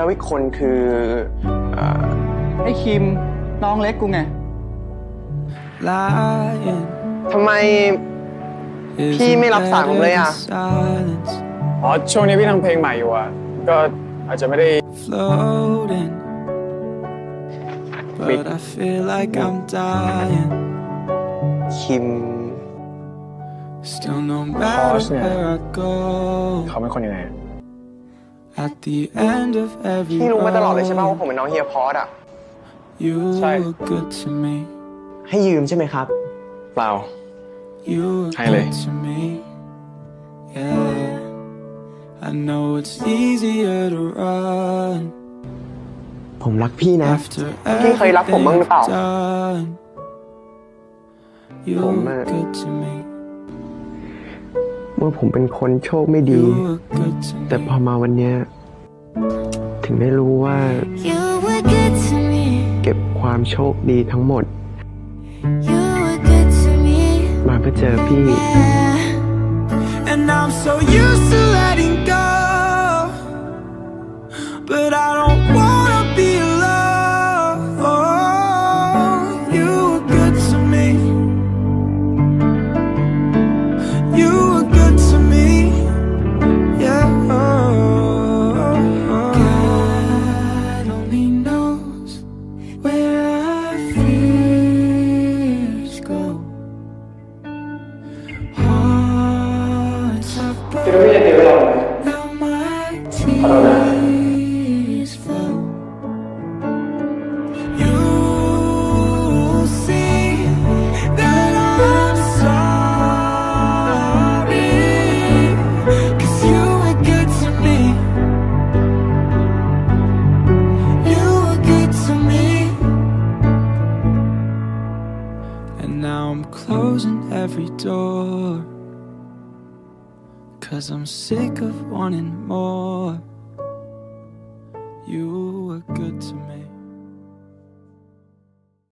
แล้วอีกคนคือไอ้คิมน้องเล็กกูไงทำไมพี่ไม่รับสายผมเลยอ่ะอ๋อช่วงนี้พี่ทำเพลงใหม่อยู่อ่ะก็อาจจะไม่ได้คิม Porsche เนี่ยเขาเป็นคนยังไงพี่รู้มาตลอดเลยใช่ป่ะว่าผมเป็นน้องเฮียพอสอ่ะใช่ให้ยืมใช่ไหมครับเปล่าให้เลยผมรักพี่นะพี่เคยรักผมบ้างหรือเปล่าผมเมื่อผมเป็นคนโชคไม่ดีแต่พอมาวันนี้ถึงได้รู้ว่าเก็บความโชคดีทั้งหมดมาเพื่อเจอพี่ And I'm so used to letting go, but I don't wanna be alone. You were good to me. You were good to me. Yeah. God only knows where our fears go. คิดว่าพี่จะตีไปลองไหมขอโทษนะ And now I'm closing every door, 'cause I'm sick of wanting more. You were good to me.